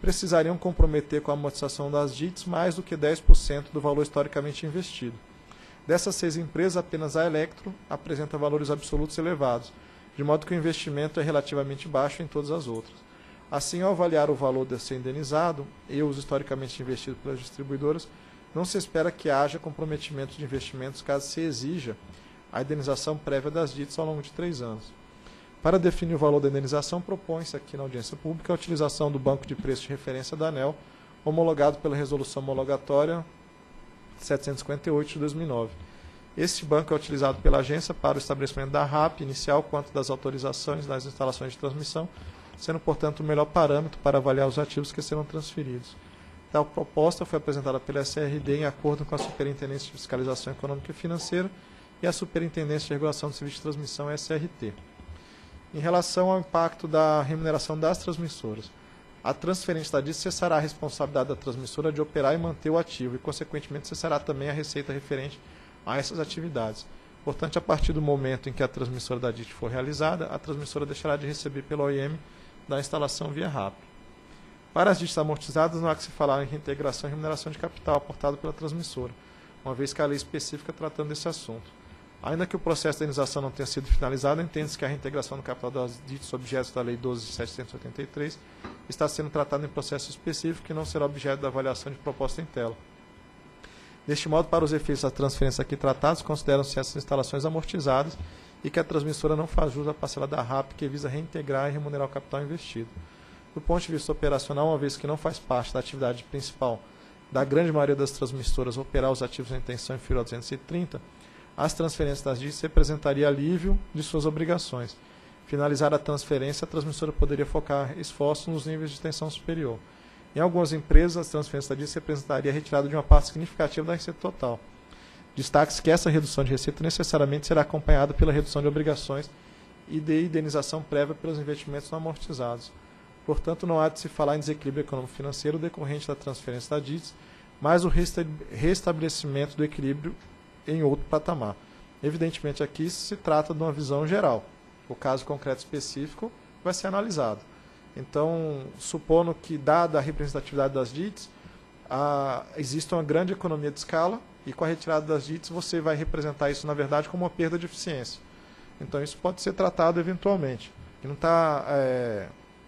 [SPEAKER 2] precisariam comprometer com a amortização das D I Ts mais do que dez por cento do valor historicamente investido. Dessas seis empresas, apenas a Electro apresenta valores absolutos elevados, de modo que o investimento é relativamente baixo em todas as outras. Assim, ao avaliar o valor de ser indenizado e os historicamente investidos pelas distribuidoras, não se espera que haja comprometimento de investimentos caso se exija a indenização prévia das D I Ts ao longo de três anos. Para definir o valor da indenização, propõe-se aqui na audiência pública a utilização do banco de preços de referência da ANEEL, homologado pela Resolução Homologatória setecentos e cinquenta e oito de dois mil e nove. Este banco é utilizado pela agência para o estabelecimento da R A P inicial quanto das autorizações das instalações de transmissão, sendo, portanto, o melhor parâmetro para avaliar os ativos que serão transferidos. Tal proposta foi apresentada pela S R D em acordo com a Superintendência de Fiscalização Econômica e Financeira e a Superintendência de Regulação do Serviço de Transmissão, S R T. Em relação ao impacto da remuneração das transmissoras, a transferência da D I T cessará a responsabilidade da transmissora de operar e manter o ativo e, consequentemente, cessará também a receita referente a essas atividades. Portanto, a partir do momento em que a transmissora da D I T for realizada, a transmissora deixará de receber pelo O I M da instalação via R A P. Para as D I Ts amortizadas, não há que se falar em reintegração e remuneração de capital aportado pela transmissora, uma vez que há lei específica tratando desse assunto. Ainda que o processo de indenização não tenha sido finalizado, entende-se que a reintegração do capital das D I Ts objeto da Lei doze mil setecentos e oitenta e três está sendo tratada em processo específico que não será objeto da avaliação de proposta em tela. Deste modo, para os efeitos da transferência aqui tratados, consideram-se essas instalações amortizadas e que a transmissora não faz jus à parcela da R A P que visa reintegrar e remunerar o capital investido. Do ponto de vista operacional, uma vez que não faz parte da atividade principal da grande maioria das transmissoras operar os ativos em intenção inferior a duzentos e trinta, as transferências das D I Ts representaria alívio de suas obrigações. Finalizar a transferência, a transmissora poderia focar esforços nos níveis de tensão superior. Em algumas empresas, as transferências da D I Ts representaria a retirada de uma parte significativa da receita total. Destaque-se que essa redução de receita necessariamente será acompanhada pela redução de obrigações e de indenização prévia pelos investimentos não amortizados. Portanto, não há de se falar em desequilíbrio econômico-financeiro decorrente da transferência da D I Ts, mas o restabelecimento do equilíbrio em outro patamar. Evidentemente, aqui se trata de uma visão geral. O caso concreto específico vai ser analisado. Então, supondo que, dada a representatividade das D I Ts, a, existe uma grande economia de escala e com a retirada das D I Ts você vai representar isso, na verdade, como uma perda de eficiência. Então, isso pode ser tratado eventualmente. E não tá, é,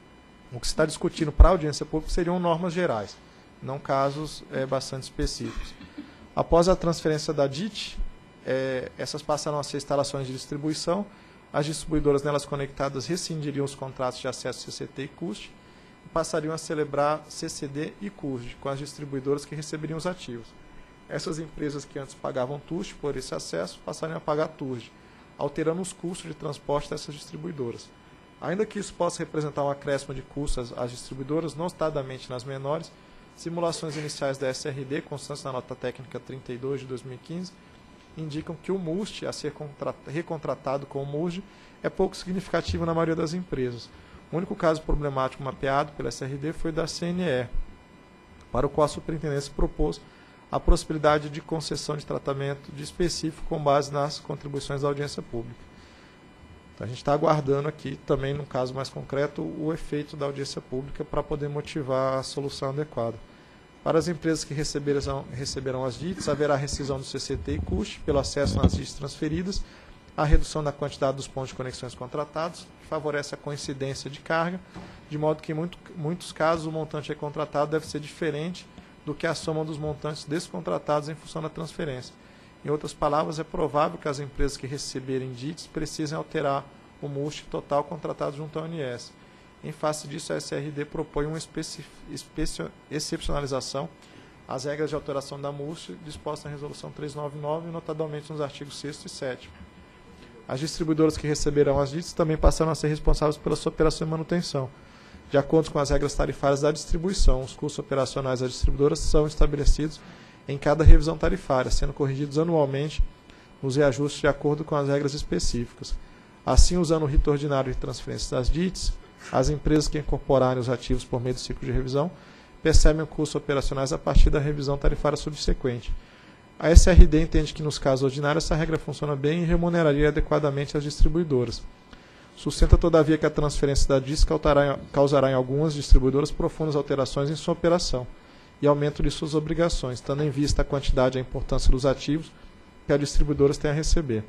[SPEAKER 2] o que se está discutindo para a audiência pública seriam normas gerais, não casos é, bastante específicos. Após a transferência da D I T, é, essas passaram a ser instalações de distribuição. As distribuidoras nelas conectadas rescindiriam os contratos de acesso C C T e C U S T e passariam a celebrar C C D e C U S T com as distribuidoras que receberiam os ativos. Essas empresas que antes pagavam T U S T por esse acesso passariam a pagar T U S T, alterando os custos de transporte dessas distribuidoras. Ainda que isso possa representar um acréscimo de custos às distribuidoras, notadamente nas menores, simulações iniciais da S R D, constantes na nota técnica trinta e dois de dois mil e quinze, indicam que o M U S T a ser recontratado com o M U S T é pouco significativo na maioria das empresas. O único caso problemático mapeado pela S R D foi da C N E, para o qual a superintendência propôs a possibilidade de concessão de tratamento de específico com base nas contribuições da audiência pública. Então, a gente está aguardando aqui também, no caso mais concreto, o efeito da audiência pública para poder motivar a solução adequada. Para as empresas que receberam, receberam as D I Ts, haverá rescisão do C C T e C U S T pelo acesso nas D I Ts transferidas, a redução da quantidade dos pontos de conexões contratados, que favorece a coincidência de carga, de modo que em muito, muitos casos o montante recontratado deve ser diferente do que a soma dos montantes descontratados em função da transferência. Em outras palavras, é provável que as empresas que receberem D I Ts precisem alterar o M U S T total contratado junto ao O N S. Em face disso, a S R D propõe uma excepcionalização às regras de alteração da M U S T dispostas na Resolução trezentos e noventa e nove, notadamente nos artigos sexto e sétimo. As distribuidoras que receberão as D I Ts também passaram a ser responsáveis pela sua operação e manutenção. De acordo com as regras tarifárias da distribuição, os custos operacionais das distribuidoras são estabelecidos em cada revisão tarifária, sendo corrigidos anualmente os reajustes de acordo com as regras específicas. Assim, usando o rito ordinário de transferência das D I Ts, as empresas que incorporarem os ativos por meio do ciclo de revisão percebem os custos operacionais a partir da revisão tarifária subsequente. A S R D entende que, nos casos ordinários, essa regra funciona bem e remuneraria adequadamente as distribuidoras. sustenta, todavia, que a transferência da D I S causará, causará em algumas distribuidoras profundas alterações em sua operação e aumento de suas obrigações, tendo em vista a quantidade e a importância dos ativos que as distribuidoras têm a receber.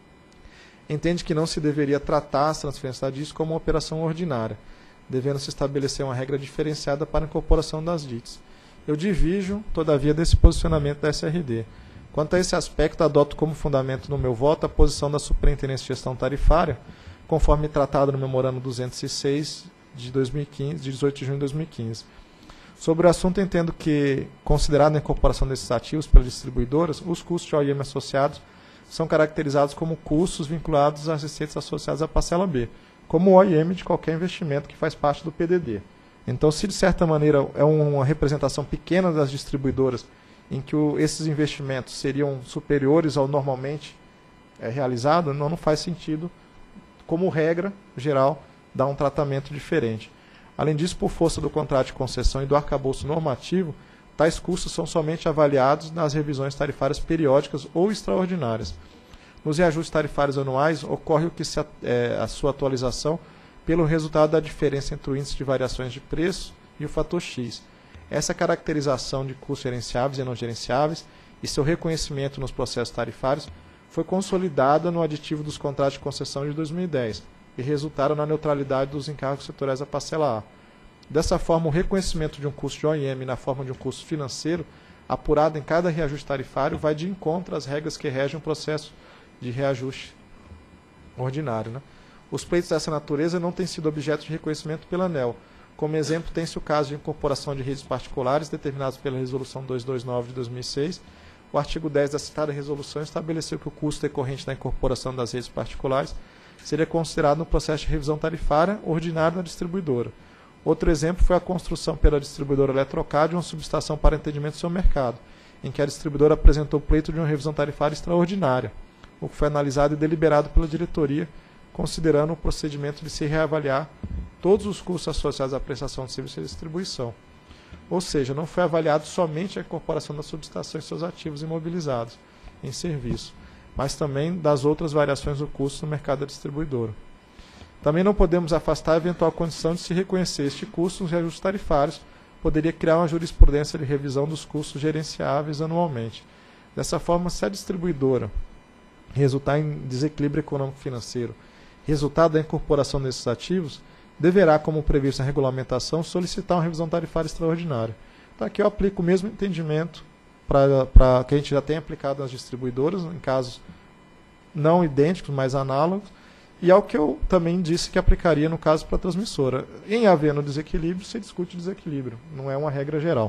[SPEAKER 2] Entende que não se deveria tratar as transferências da D I S como uma operação ordinária, devendo se estabelecer uma regra diferenciada para a incorporação das D I Ts. Eu divijo, todavia, desse posicionamento da S R D. Quanto a esse aspecto, adoto como fundamento no meu voto a posição da Superintendência de Gestão Tarifária, conforme tratado no Memorando duzentos e seis de, dois mil e quinze, de dezoito de junho de dois mil e quinze. Sobre o assunto, entendo que, considerado a incorporação desses ativos pelas distribuidoras, os custos de O I M associados são caracterizados como custos vinculados às receitas associadas à parcela B, como o O I M de qualquer investimento que faz parte do P D D. Então, se de certa maneira é uma representação pequena das distribuidoras em que o, esses investimentos seriam superiores ao normalmente é, realizado, não, não faz sentido, como regra geral, dar um tratamento diferente. Além disso, por força do contrato de concessão e do arcabouço normativo, tais custos são somente avaliados nas revisões tarifárias periódicas ou extraordinárias. Nos reajustes tarifários anuais, ocorre o que se, é, a sua atualização pelo resultado da diferença entre o índice de variações de preço e o fator X. Essa caracterização de custos gerenciáveis e não gerenciáveis e seu reconhecimento nos processos tarifários foi consolidada no aditivo dos contratos de concessão de dois mil e dez e resultaram na neutralidade dos encargos setoriais da parcela A. Dessa forma, o reconhecimento de um custo de O I M na forma de um custo financeiro, apurado em cada reajuste tarifário, vai de encontro às regras que regem o processo de reajuste ordinário, né? Os pleitos dessa natureza não têm sido objeto de reconhecimento pela ANEEL. Como exemplo, tem-se o caso de incorporação de redes particulares determinados pela Resolução duzentos e vinte e nove de dois mil e seis. O artigo dez da citada resolução estabeleceu que o custo decorrente da incorporação das redes particulares seria considerado no processo de revisão tarifária ordinário da distribuidora. Outro exemplo foi a construção pela distribuidora Eletrocad de uma subestação para atendimento do seu mercado, em que a distribuidora apresentou pleito de uma revisão tarifária extraordinária, o que foi analisado e deliberado pela diretoria, considerando o procedimento de se reavaliar todos os custos associados à prestação de serviço de distribuição. Ou seja, não foi avaliado somente a incorporação da subestação e seus ativos imobilizados em serviço, mas também das outras variações do custo no mercado da distribuidora. Também não podemos afastar a eventual condição de se reconhecer este custo nos reajustes tarifários, poderia criar uma jurisprudência de revisão dos custos gerenciáveis anualmente. Dessa forma, se a distribuidora resultar em desequilíbrio econômico-financeiro, resultado da incorporação desses ativos, deverá, como previsto na regulamentação, solicitar uma revisão tarifária extraordinária. Então, aqui eu aplico o mesmo entendimento para que a gente já tem aplicado nas distribuidoras, em casos não idênticos, mas análogos, e ao que eu também disse que aplicaria no caso para a transmissora. Em havendo desequilíbrio, se discute desequilíbrio, não é uma regra geral.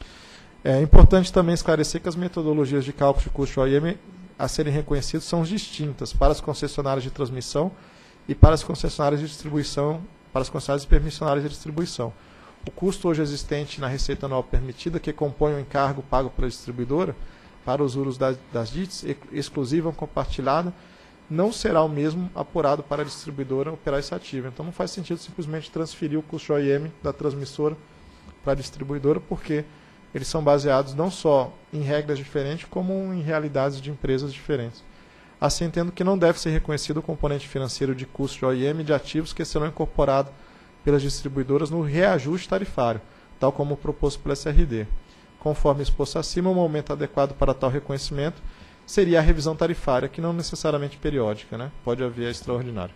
[SPEAKER 2] É importante também esclarecer que as metodologias de cálculo de custo O I M a serem reconhecidas são distintas para as concessionárias de transmissão e para as concessionárias de distribuição, para as concessionárias permissionárias de distribuição. O custo hoje existente na receita anual permitida, que compõe o encargo pago pela distribuidora para os juros das, das D I Ts, exclusiva ou compartilhada, não será o mesmo apurado para a distribuidora operar esse ativo. Então não faz sentido simplesmente transferir o custo O I M da transmissora para a distribuidora, porque eles são baseados não só em regras diferentes, como em realidades de empresas diferentes. Assim, entendo que não deve ser reconhecido o componente financeiro de custo de O I M de ativos que serão incorporados pelas distribuidoras no reajuste tarifário, tal como proposto pela S R D. Conforme exposto acima, o momento adequado para tal reconhecimento seria a revisão tarifária, que não necessariamente periódica, né? Pode haver a extraordinária.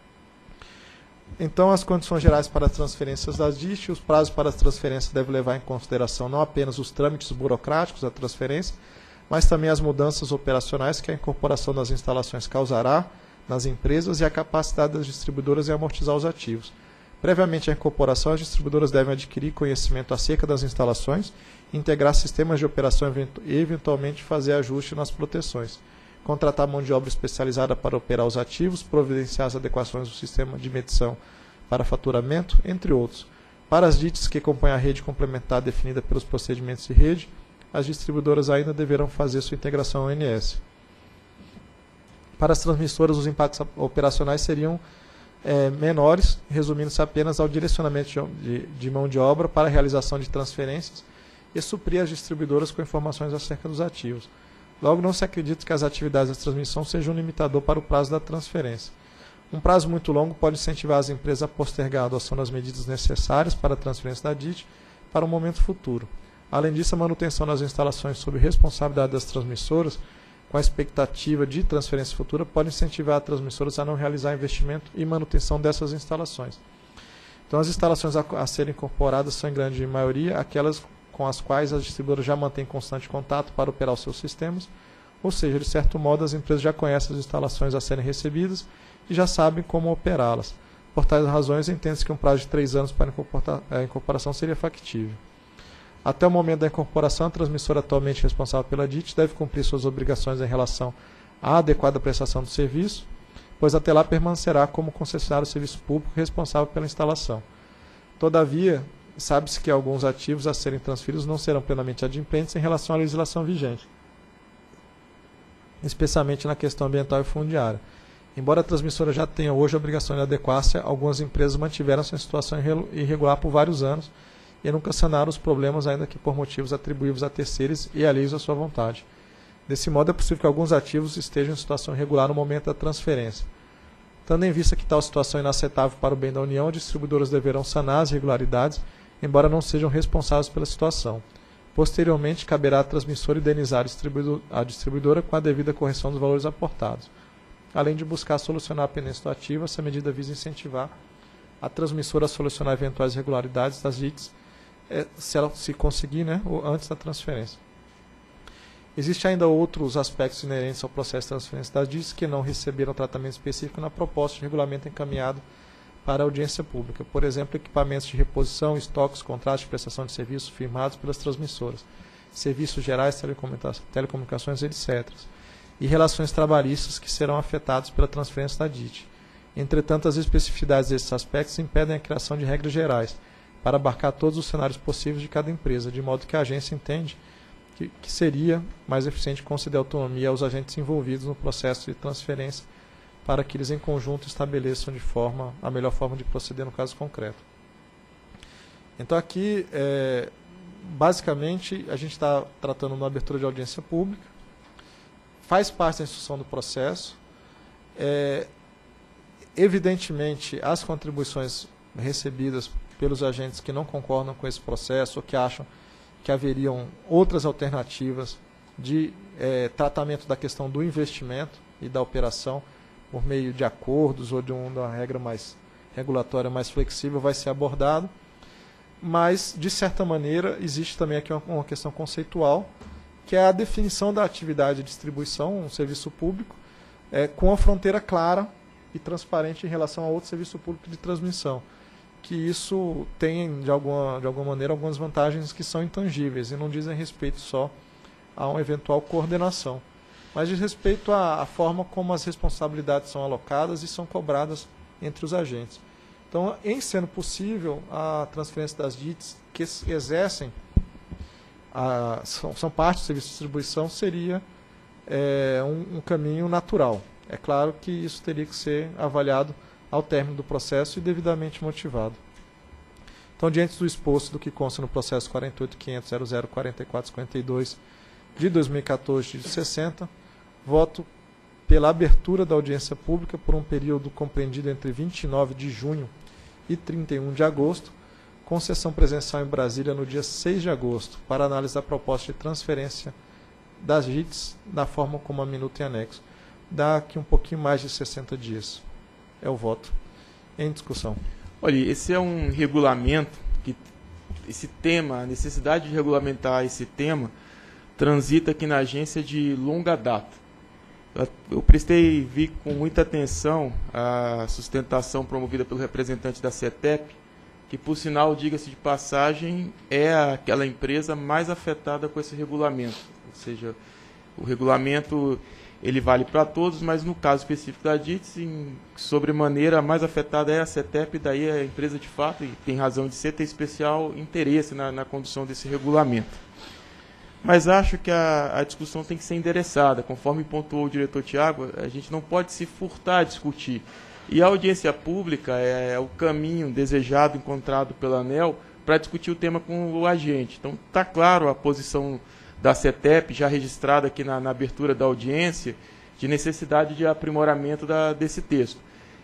[SPEAKER 2] Então, as condições gerais para as transferências das D I S e os prazos para as transferências devem levar em consideração não apenas os trâmites burocráticos da transferência, mas também as mudanças operacionais que a incorporação das instalações causará nas empresas e a capacidade das distribuidoras em amortizar os ativos. Previamente à incorporação, as distribuidoras devem adquirir conhecimento acerca das instalações, integrar sistemas de operação e, eventualmente, fazer ajuste nas proteções. Contratar mão de obra especializada para operar os ativos, providenciar as adequações do sistema de medição para faturamento, entre outros. Para as D I Ts que compõem a rede complementar definida pelos procedimentos de rede, as distribuidoras ainda deverão fazer sua integração ao O N S. Para as transmissoras, os impactos operacionais seriam é, menores, resumindo-se apenas ao direcionamento de, de, de mão de obra para a realização de transferências e suprir as distribuidoras com informações acerca dos ativos. Logo, não se acredita que as atividades de transmissão sejam um limitador para o prazo da transferência. Um prazo muito longo pode incentivar as empresas a postergar a adoção das medidas necessárias para a transferência da D I T para um momento futuro. Além disso, a manutenção das instalações sob responsabilidade das transmissoras, com a expectativa de transferência futura, pode incentivar as transmissoras a não realizar investimento e manutenção dessas instalações. Então, as instalações a, a serem incorporadas são, em grande maioria, aquelas com as quais as distribuidoras já mantêm constante contato para operar os seus sistemas, ou seja, de certo modo, as empresas já conhecem as instalações a serem recebidas e já sabem como operá-las. Por tais razões, entende-se que um prazo de três anos para a incorporação seria factível. Até o momento da incorporação, a transmissora atualmente responsável pela D I T deve cumprir suas obrigações em relação à adequada prestação do serviço, pois até lá permanecerá como concessionário de serviço público responsável pela instalação. Todavia, sabe-se que alguns ativos a serem transferidos não serão plenamente adimplentes em relação à legislação vigente, especialmente na questão ambiental e fundiária. Embora a transmissora já tenha hoje a obrigação de adequar-se, algumas empresas mantiveram-se em situação irregular por vários anos e nunca sanaram os problemas, ainda que por motivos atribuídos a terceiros e alheios à sua vontade. Desse modo, é possível que alguns ativos estejam em situação irregular no momento da transferência. Tendo em vista que tal situação é inaceitável para o bem da União, as distribuidoras deverão sanar as irregularidades, embora não sejam responsáveis pela situação. Posteriormente, caberá à transmissora indenizar a distribuidora com a devida correção dos valores aportados. Além de buscar solucionar a pendência do ativo, essa medida visa incentivar a transmissora a solucionar eventuais irregularidades das D I Ts, é, se ela se conseguir, né, antes da transferência. Existem ainda outros aspectos inerentes ao processo de transferência das D I Ts que não receberam tratamento específico na proposta de regulamento encaminhado para a audiência pública. Por exemplo, equipamentos de reposição, estoques, contratos de prestação de serviços firmados pelas transmissoras, serviços gerais, telecomunicações, etcétera. E relações trabalhistas que serão afetados pela transferência da D I T. Entretanto, as especificidades desses aspectos impedem a criação de regras gerais para abarcar todos os cenários possíveis de cada empresa, de modo que a agência entende que, que seria mais eficiente conceder autonomia aos agentes envolvidos no processo de transferência para que eles em conjunto estabeleçam de forma, a melhor forma de proceder no caso concreto. Então aqui, é, basicamente, a gente está tratando uma abertura de audiência pública, faz parte da instrução do processo. É, evidentemente, as contribuições recebidas pelos agentes que não concordam com esse processo ou que acham que haveriam outras alternativas de é, tratamento da questão do investimento e da operação por meio de acordos ou de uma regra mais regulatória mais flexível vai ser abordado, mas, de certa maneira, existe também aqui uma, uma questão conceitual, que é a definição da atividade de distribuição, um serviço público, é, com a fronteira clara e transparente em relação a outro serviço público de transmissão, que isso tem, de alguma, de alguma maneira, algumas vantagens que são intangíveis e não dizem respeito só a uma eventual coordenação, mas diz respeito à, à forma como as responsabilidades são alocadas e são cobradas entre os agentes. Então, em sendo possível, a transferência das D I Ts que exercem, a, são, são parte do serviço de distribuição, seria é, um, um caminho natural. É claro que isso teria que ser avaliado ao término do processo e devidamente motivado. Então, diante do exposto do que consta no processo quarenta e oito ponto quinhentos ponto zero zero quatro quatro cinco dois de dois mil e quatorze de sessenta, voto pela abertura da audiência pública por um período compreendido entre vinte e nove de junho e trinta e um de agosto, com sessão presencial em Brasília no dia seis de agosto, para análise da proposta de transferência das D I Ts da forma como a minuta em anexo. Dá aqui um pouquinho mais de sessenta dias. É o voto. Em discussão.
[SPEAKER 5] Olha, esse é um regulamento que esse tema, a necessidade de regulamentar esse tema, transita aqui na agência de longa data. Eu prestei, vi com muita atenção a sustentação promovida pelo representante da CETEP, que, por sinal, diga-se de passagem, é aquela empresa mais afetada com esse regulamento. Ou seja, o regulamento ele vale para todos, mas no caso específico da D I T S, em sobremaneira, a mais afetada é a CETEP, daí a empresa de fato, e tem razão de ser, tem especial interesse na, na condução desse regulamento. Mas acho que a, a discussão tem que ser endereçada. Conforme pontuou o diretor Tiago, a gente não pode se furtar a discutir. E a audiência pública é, é o caminho desejado, encontrado pela ANEEL, para discutir o tema com o agente. Então, está claro a posição da CETEP, já registrada aqui na, na abertura da audiência, de necessidade de aprimoramento da, desse texto.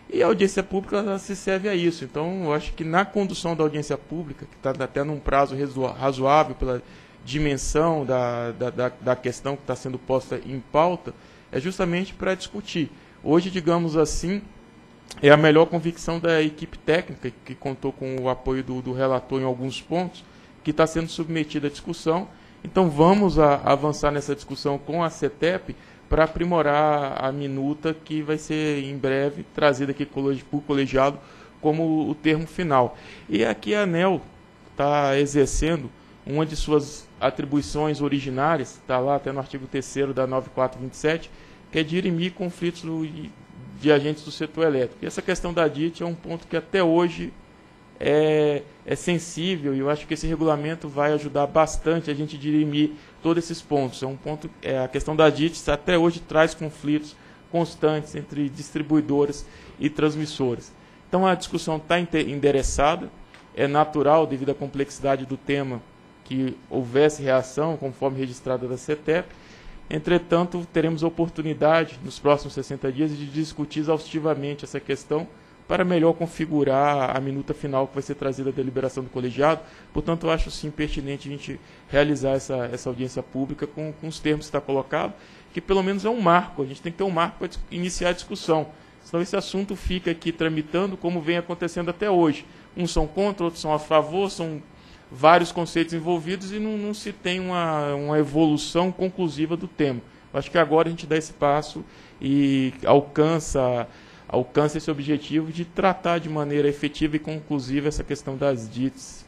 [SPEAKER 5] E a audiência pública ela se serve a isso. Então, eu acho que na condução da audiência pública, que está até num prazo razoável pela dimensão da, da, da, da questão que está sendo posta em pauta, é justamente para discutir. Hoje, digamos assim, é a melhor convicção da equipe técnica, que contou com o apoio do, do relator em alguns pontos, que está sendo submetida à discussão. Então, vamos a, avançar nessa discussão com a CETEP para aprimorar a minuta que vai ser em breve trazida aqui por colegiado como o termo final. E aqui a ANEEL está exercendo uma de suas atribuições originárias, está lá até no artigo terceiro da nove mil quatrocentos e vinte e sete, que é dirimir conflitos de agentes do setor elétrico. E essa questão da D I T é um ponto que até hoje é, é sensível, e eu acho que esse regulamento vai ajudar bastante a gente dirimir todos esses pontos. É um ponto, é, a questão da D I T até hoje traz conflitos constantes entre distribuidoras e transmissoras. Então a discussão está endereçada, é natural, devido à complexidade do tema, que houvesse reação, conforme registrada da CETEP. Entretanto, teremos a oportunidade, nos próximos sessenta dias, de discutir exaustivamente essa questão para melhor configurar a minuta final que vai ser trazida à deliberação do colegiado. Portanto, eu acho sim pertinente a gente realizar essa, essa audiência pública com, com os termos que está colocado, que pelo menos é um marco. A gente tem que ter um marco para iniciar a discussão. Senão esse assunto fica aqui tramitando como vem acontecendo até hoje. Uns são contra, outros são a favor, são vários conceitos envolvidos e não, não se tem uma, uma evolução conclusiva do tema. Eu acho que agora a gente dá esse passo e alcança, alcança esse objetivo de tratar de maneira efetiva e conclusiva essa questão das D I Ts.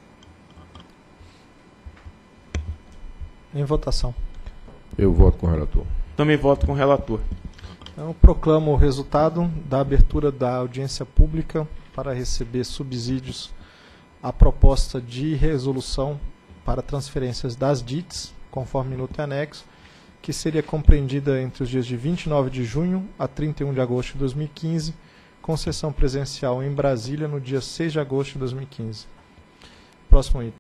[SPEAKER 2] Em votação.
[SPEAKER 6] Eu voto com o relator.
[SPEAKER 5] Também voto com o relator.
[SPEAKER 2] Então, eu proclamo o resultado da abertura da audiência pública para receber subsídios à proposta de resolução para transferências das D I Ts, conforme minuto e anexo, que seria compreendida entre os dias de vinte e nove de junho a trinta e um de agosto de dois mil e quinze, com sessão presencial em Brasília no dia seis de agosto de dois mil e quinze. Próximo item.